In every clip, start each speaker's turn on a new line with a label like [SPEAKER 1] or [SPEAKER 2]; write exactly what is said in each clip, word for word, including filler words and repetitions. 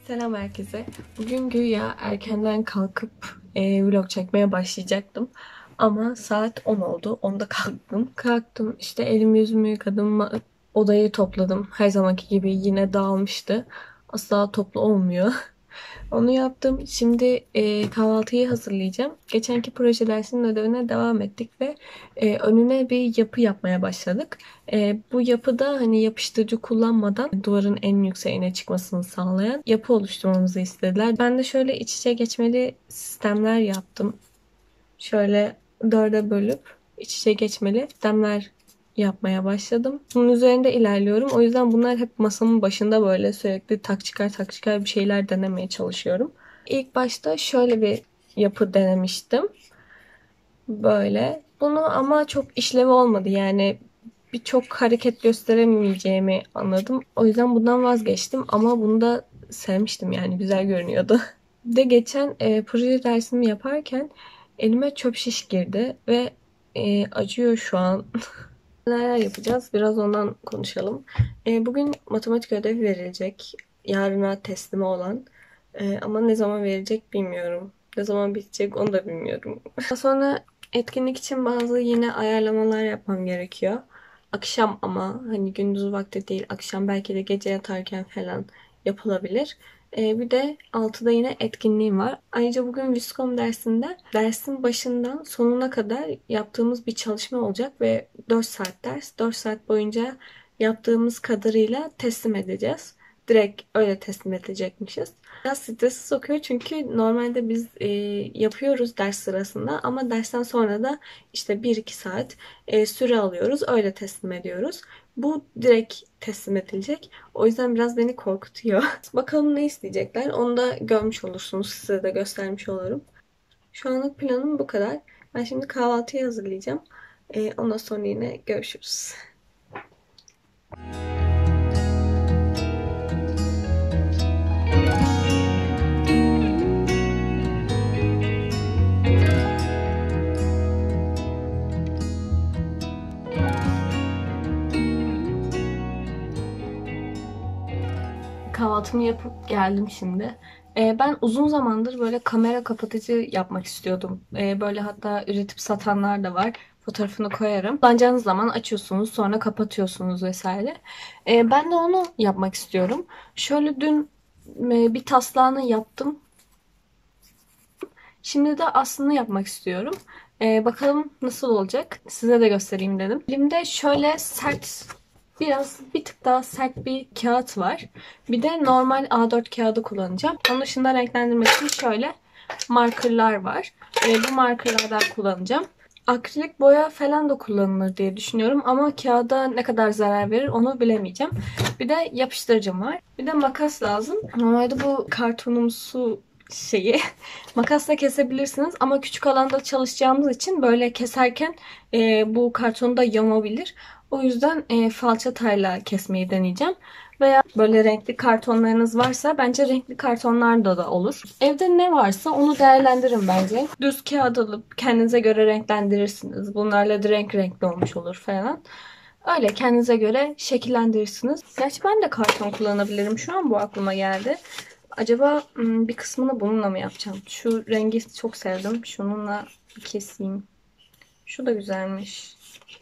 [SPEAKER 1] Selam herkese. Bugün güya erkenden kalkıp e, vlog çekmeye başlayacaktım. Ama saat on oldu. onda kalktım. Kalktım işte elimi yüzümü yıkadım. ma- Odayı topladım. Her zamanki gibi yine dağılmıştı. Asla toplu olmuyor. Onu yaptım. Şimdi e, kahvaltıyı hazırlayacağım. Geçenki proje dersinin ödevine devam ettik ve e, önüne bir yapı yapmaya başladık. E, bu yapıda hani yapıştırıcı kullanmadan duvarın en yükseğine çıkmasını sağlayan yapı oluşturmamızı istediler. Ben de şöyle iç içe geçmeli sistemler yaptım. Şöyle dörde bölüp iç içe geçmeli sistemler yapmaya başladım. Bunun üzerinde ilerliyorum. O yüzden bunlar hep masamın başında böyle sürekli tak çıkar tak çıkar bir şeyler denemeye çalışıyorum. İlk başta şöyle bir yapı denemiştim. Böyle. Bunu ama çok işlevi olmadı. Yani birçok hareket gösteremeyeceğimi anladım. O yüzden bundan vazgeçtim. Ama bunu da sevmiştim yani. Güzel görünüyordu. Bir de geçen e, proje dersimi yaparken elime çöp şiş girdi ve e, acıyor şu an. Neler yapacağız? Biraz ondan konuşalım. E, bugün matematik ödevi verilecek. Yarına teslimi olan. E, ama ne zaman verilecek bilmiyorum. Ne zaman bitecek onu da bilmiyorum. Daha sonra etkinlik için bazı yine ayarlamalar yapmam gerekiyor. Akşam ama hani gündüz vakti değil, akşam belki de gece yatarken falan yapılabilir. Ee, bir de altıda yine etkinliğim var. Ayrıca bugün Viscom dersinde dersin başından sonuna kadar yaptığımız bir çalışma olacak ve dört saat ders. dört saat boyunca yaptığımız kadarıyla teslim edeceğiz. Direkt öyle teslim edecekmişiz. Biraz stressiz okuyor çünkü normalde biz e, yapıyoruz ders sırasında ama dersten sonra da işte bir iki saat e, süre alıyoruz. Öyle teslim ediyoruz. Bu direkt teslim edilecek. O yüzden biraz beni korkutuyor. Bakalım ne isteyecekler. Onu da görmüş olursunuz. Size de göstermiş olurum. Şu anlık planım bu kadar. Ben şimdi kahvaltıyı hazırlayacağım. E, ondan sonra yine görüşürüz. Kahvaltımı yapıp geldim şimdi. Ee, ben uzun zamandır böyle kamera kapatıcı yapmak istiyordum. Ee, böyle hatta üretip satanlar da var. Fotoğrafını koyarım. Kullanacağınız zaman açıyorsunuz, sonra kapatıyorsunuz vesaire. Ee, ben de onu yapmak istiyorum. Şöyle dün e, bir taslağını yaptım. Şimdi de aslını yapmak istiyorum. Ee, bakalım nasıl olacak. Size de göstereyim dedim. Elimde şöyle sert, biraz bir tık daha sert bir kağıt var. Bir de normal A dört kağıdı kullanacağım. Onun dışında renklendirmek için şöyle markerlar var. Ee, bu markerlardan kullanacağım. Akrilik boya falan da kullanılır diye düşünüyorum ama kağıda ne kadar zarar verir onu bilemeyeceğim. Bir de yapıştırıcım var. Bir de makas lazım. Normalde bu kartonumsu şeyi makasla kesebilirsiniz ama küçük alanda çalışacağımız için böyle keserken e, bu kartonu da yamabilir. O yüzden e, falçatayla kesmeyi deneyeceğim. Veya böyle renkli kartonlarınız varsa bence renkli kartonlarda da olur. Evde ne varsa onu değerlendirin bence. Düz kağıt alıp kendinize göre renklendirirsiniz. Bunlarla da renk renkli olmuş olur falan. Öyle kendinize göre şekillendirirsiniz. Gerçi ben de karton kullanabilirim. Şu an bu aklıma geldi. Acaba bir kısmını bununla mı yapacağım? Şu rengi çok sevdim. Şununla keseyim. Şu da güzelmiş.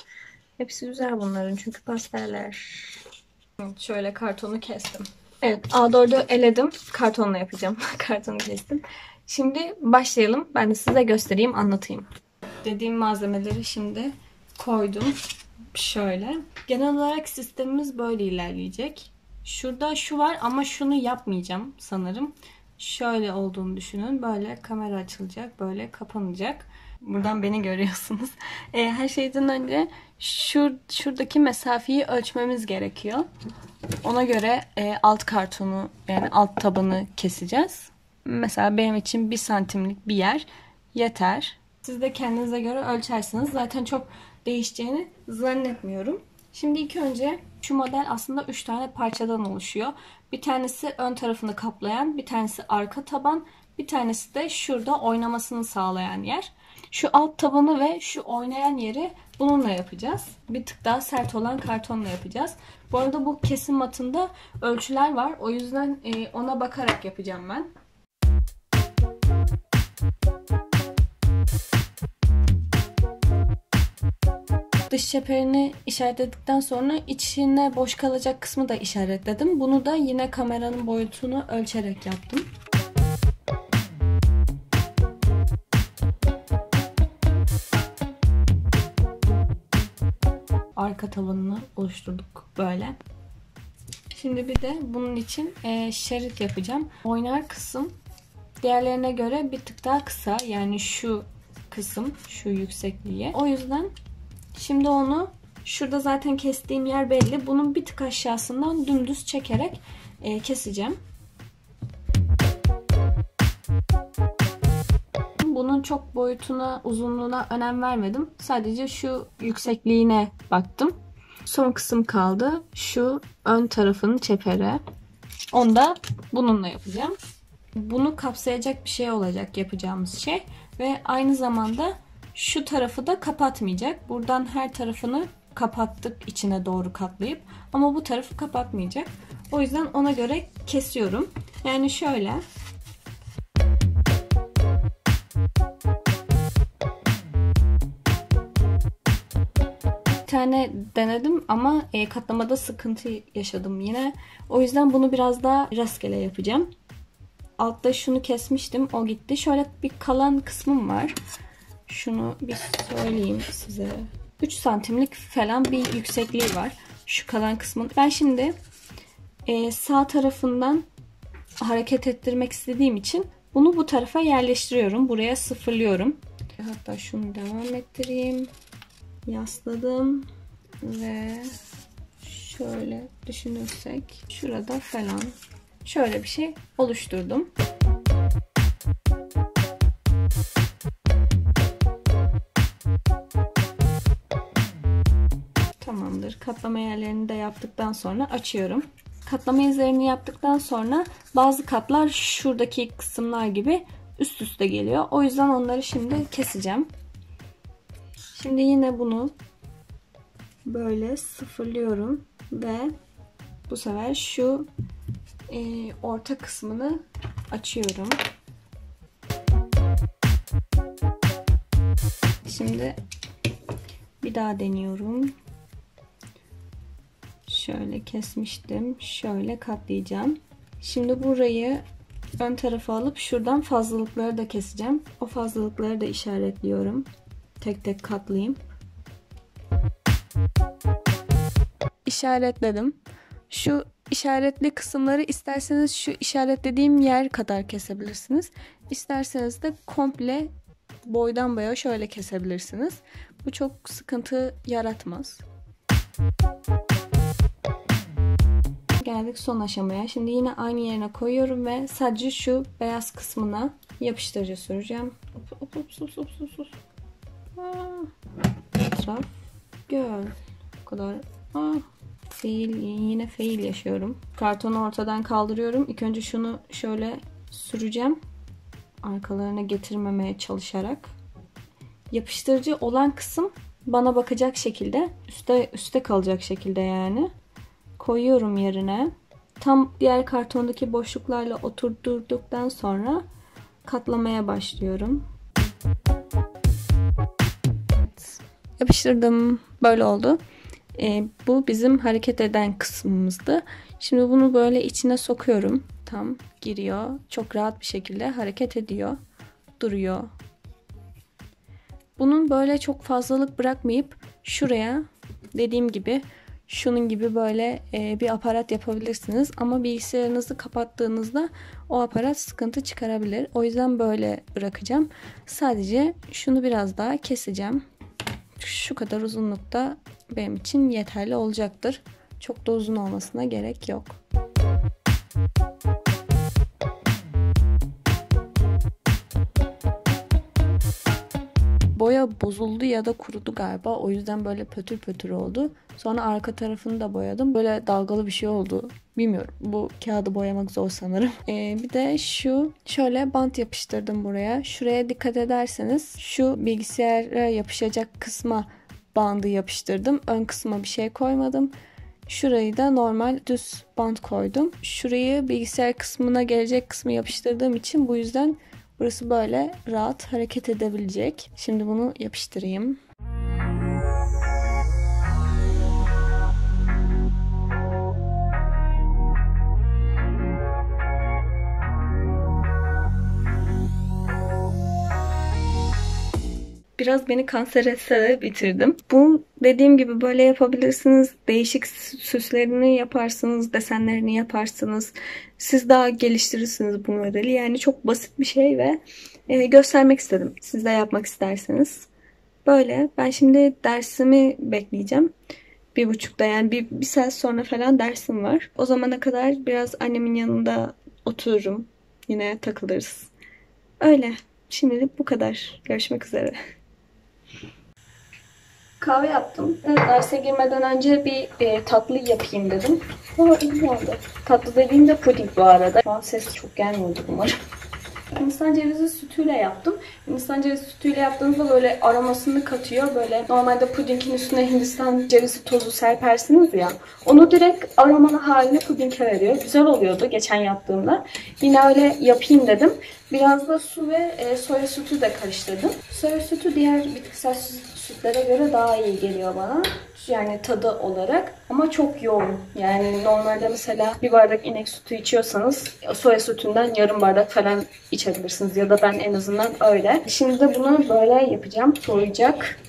[SPEAKER 1] Hepsi güzel bunların çünkü pasteller. Evet, şöyle kartonu kestim. Evet, A dördü eledim. Kartonla yapacağım. Kartonu kestim. Şimdi başlayalım. Ben de size göstereyim, anlatayım. Dediğim malzemeleri şimdi koydum. Şöyle. Genel olarak sistemimiz böyle ilerleyecek. Şurada şu var ama şunu yapmayacağım sanırım. Şöyle olduğunu düşünün. Böyle kamera açılacak. Böyle kapanacak. Buradan beni görüyorsunuz. E, her şeyden önce şur, şuradaki mesafeyi ölçmemiz gerekiyor. Ona göre e, alt kartonu yani alt tabanı keseceğiz. Mesela benim için bir santimlik bir yer yeter. Siz de kendinize göre ölçersiniz. Zaten çok değişeceğini zannetmiyorum. Şimdi ilk önce şu model aslında üç tane parçadan oluşuyor. Bir tanesi ön tarafını kaplayan, bir tanesi arka taban, bir tanesi de şurada oynamasını sağlayan yer. Şu alt tabanı ve şu oynayan yeri bununla yapacağız. Bir tık daha sert olan kartonla yapacağız. Bu arada bu kesim matında ölçüler var. O yüzden ona bakarak yapacağım ben. Dış çeperini işaretledikten sonra içine boş kalacak kısmı da işaretledim. Bunu da yine kameranın boyutunu ölçerek yaptım. Arka tabanını oluşturduk böyle. Şimdi bir de bunun için e, şerit yapacağım. Oynar kısım diğerlerine göre bir tık daha kısa. Yani şu kısım, şu yüksekliğe. O yüzden şimdi onu şurada zaten kestiğim yer belli. Bunun bir tık aşağısından dümdüz çekerek e, keseceğim. Bunun çok boyutuna, uzunluğuna önem vermedim. Sadece şu yüksekliğine baktım. Son kısım kaldı. Şu ön tarafının çeperi. Onu da bununla yapacağım. Bunu kapsayacak bir şey olacak yapacağımız şey. Ve aynı zamanda şu tarafı da kapatmayacak. Buradan her tarafını kapattık içine doğru katlayıp. Ama bu tarafı kapatmayacak. O yüzden ona göre kesiyorum. Yani şöyle. Bir tane denedim ama katlamada sıkıntı yaşadım yine. O yüzden bunu biraz daha rastgele yapacağım. Altta şunu kesmiştim. O gitti. Şöyle bir kalan kısmım var. Şunu bir söyleyeyim size. üç santimlik falan bir yüksekliği var. Şu kalan kısmın. Ben şimdi e, sağ tarafından hareket ettirmek istediğim için bunu bu tarafa yerleştiriyorum. Buraya sıfırlıyorum. Hatta şunu devam ettireyim. Yasladım. Ve şöyle düşünürsek şurada falan şöyle bir şey oluşturdum. Tamamdır. Katlama yerlerini de yaptıktan sonra açıyorum. Katlama izlerini yaptıktan sonra bazı katlar şuradaki kısımlar gibi üst üste geliyor. O yüzden onları şimdi keseceğim. Şimdi yine bunu böyle sıfırlıyorum ve bu sefer şu e, orta kısmını açıyorum. Şimdi bir daha deniyorum. Şöyle kesmiştim. Şöyle katlayacağım. Şimdi burayı ön tarafa alıp şuradan fazlalıkları da keseceğim. O fazlalıkları da işaretliyorum. Tek tek katlayayım. İşaretledim. Şu işaretli kısımları isterseniz şu işaretlediğim yer kadar kesebilirsiniz. İsterseniz de komple boydan boya şöyle kesebilirsiniz. Bu çok sıkıntı yaratmaz. Geldik son aşamaya. Şimdi yine aynı yerine koyuyorum ve sadece şu beyaz kısmına yapıştırıcı süreceğim. Hop, hop, hop, hop, hop, hop. Etraf göl. Bu kadar. Ah, fail, yine fail yaşıyorum. Kartonu ortadan kaldırıyorum. İlk önce şunu şöyle süreceğim. Arkalarına getirmemeye çalışarak. Yapıştırıcı olan kısım bana bakacak şekilde, üstte üstte kalacak şekilde yani. Koyuyorum yerine. Tam diğer kartondaki boşluklarla oturturduktan sonra katlamaya başlıyorum. Yapıştırdım. Böyle oldu. Ee, bu bizim hareket eden kısmımızdı. Şimdi bunu böyle içine sokuyorum. Tam giriyor. Çok rahat bir şekilde hareket ediyor. Duruyor. Bunun böyle çok fazlalık bırakmayıp şuraya dediğim gibi şunun gibi böyle e, bir aparat yapabilirsiniz. Ama bilgisayarınızı kapattığınızda o aparat sıkıntı çıkarabilir. O yüzden böyle bırakacağım. Sadece şunu biraz daha keseceğim. Şu kadar uzunlukta benim için yeterli olacaktır. Çok da uzun olmasına gerek yok. Boya bozuldu ya da kurudu galiba. O yüzden böyle pötür pötür oldu. Sonra arka tarafını da boyadım. Böyle dalgalı bir şey oldu. Bilmiyorum. Bu kağıdı boyamak zor sanırım. Ee, bir de şu şöyle bant yapıştırdım buraya. Şuraya dikkat ederseniz şu bilgisayara yapışacak kısma bandı yapıştırdım. Ön kısma bir şey koymadım. Şurayı da normal düz bant koydum. Şurayı bilgisayar kısmına gelecek kısmı yapıştırdığım için bu yüzden burası böyle rahat hareket edebilecek. Şimdi bunu yapıştırayım. Biraz beni kanser etse de bitirdim. Bu dediğim gibi böyle yapabilirsiniz. Değişik süslerini yaparsınız, desenlerini yaparsınız. Siz daha geliştirirsiniz bu modeli. Yani çok basit bir şey ve e, göstermek istedim. Siz de yapmak isterseniz. Böyle. Ben şimdi dersimi bekleyeceğim. Bir buçukta yani bir, bir saat sonra falan dersim var. O zamana kadar biraz annemin yanında otururum. Yine takılırız. Öyle. Şimdilik bu kadar. Görüşmek üzere. Kahve yaptım. Derse girmeden önce bir e, tatlı yapayım dedim. Aa, iyi oldu. Tatlı dediğimde puding bu arada. Şu an ses çok gelmiyordu umarım. Hindistan cevizi sütüyle yaptım. Hindistan cevizi sütüyle yaptığınızda böyle aromasını katıyor. Böyle normalde pudingin üstüne Hindistan cevizi tozu serpersiniz ya. Onu direkt aromalı haline pudinge veriyor. Güzel oluyordu geçen yaptığımda. Yine öyle yapayım dedim. Biraz da su ve e, soya sütü de karıştırdım. Soya sütü diğer bitkisel sütlere göre daha iyi geliyor bana. Yani tadı olarak. Ama çok yoğun. Yani normalde mesela bir bardak inek sütü içiyorsanız soya sütünden yarım bardak falan içebilirsiniz. Ya da ben en azından öyle. Şimdi de bunu böyle yapacağım. Soğuyacak.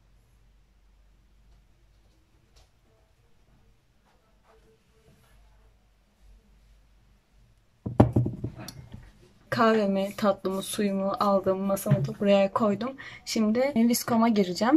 [SPEAKER 1] Kahvemi, tatlımı, suyumu aldım. Masamı da buraya koydum. Şimdi viskoma gireceğim.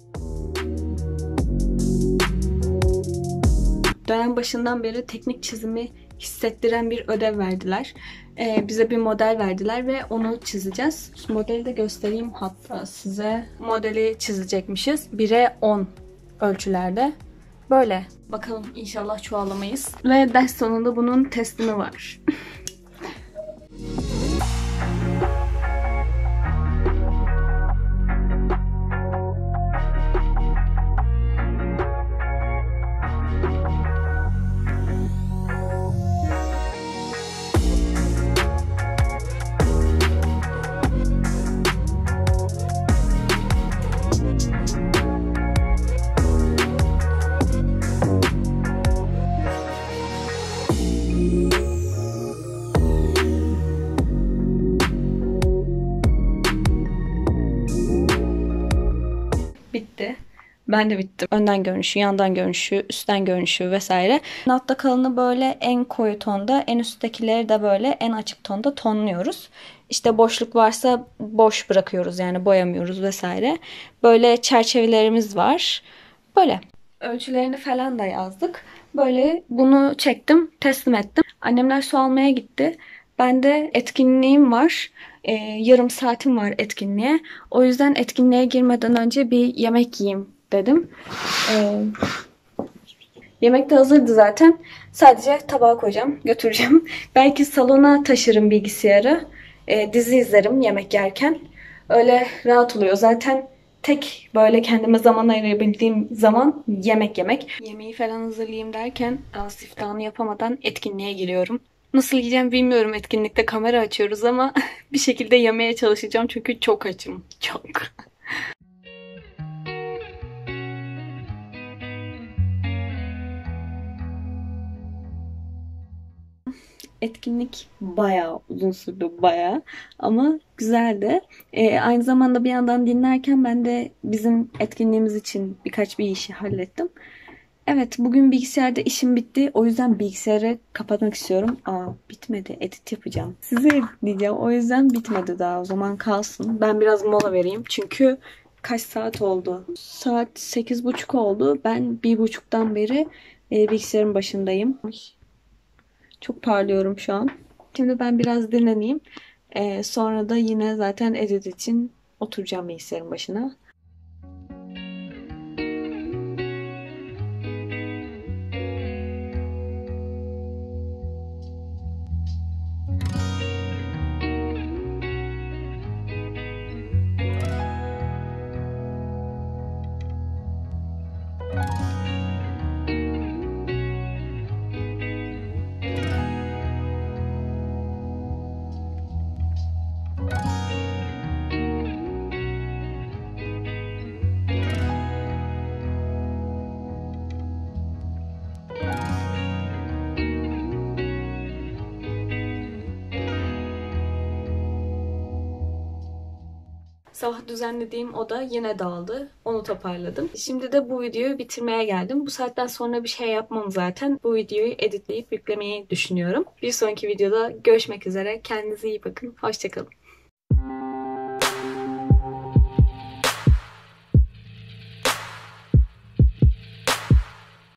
[SPEAKER 1] Dönem başından beri teknik çizimi hissettiren bir ödev verdiler. Ee, bize bir model verdiler ve onu çizeceğiz. Modeli de göstereyim hatta size. Modeli çizecekmişiz. bire on ölçülerde. Böyle. Bakalım inşallah çoğalamayız. Ve ders sonunda bunun teslimi var. Bitti. Ben de bittim. Önden görünüşü, yandan görünüşü, üstten görünüşü vesaire. Altta kalanı böyle en koyu tonda, en üsttekileri de böyle en açık tonda tonluyoruz. İşte boşluk varsa boş bırakıyoruz yani boyamıyoruz vesaire. Böyle çerçevelerimiz var. Böyle. Ölçülerini falan da yazdık. Böyle bunu çektim, teslim ettim. Annemler su almaya gitti. Ben de etkinliğim var. Ee, yarım saatim var etkinliğe. O yüzden etkinliğe girmeden önce bir yemek yiyeyim dedim. Ee, yemek de hazırdı zaten. Sadece tabağa koyacağım, götüreceğim. Belki salona taşırım bilgisayarı. Ee, dizi izlerim yemek yerken. Öyle rahat oluyor. Zaten tek böyle kendime zaman ayırabildiğim zaman yemek yemek. Yemeği falan hazırlayayım derken az siftahını yapamadan etkinliğe giriyorum. Nasıl yiyeceğim bilmiyorum. Etkinlikte kamera açıyoruz ama bir şekilde yemeye çalışacağım çünkü çok açım. Çok. Etkinlik bayağı uzun sürdü bayağı ama güzeldi. Ee, aynı zamanda bir yandan dinlerken ben de bizim etkinliğimiz için birkaç bir işi hallettim. Evet, bugün bilgisayarda işim bitti. O yüzden bilgisayarı kapatmak istiyorum. Aa, bitmedi. Edit yapacağım. Size diyeceğim. O yüzden bitmedi daha. O zaman kalsın. Ben biraz mola vereyim. Çünkü kaç saat oldu? Saat sekiz buçuk oldu. Ben bir buçuktan beri e, bilgisayarın başındayım. Çok parlıyorum şu an. Şimdi ben biraz dinleneyim. E, sonra da yine zaten edit için oturacağım bilgisayarın başına. Sabah düzenlediğim oda yine dağıldı. Onu toparladım. Şimdi de bu videoyu bitirmeye geldim. Bu saatten sonra bir şey yapmam zaten. Bu videoyu editleyip yüklemeyi düşünüyorum. Bir sonraki videoda görüşmek üzere. Kendinize iyi bakın. Hoşçakalın.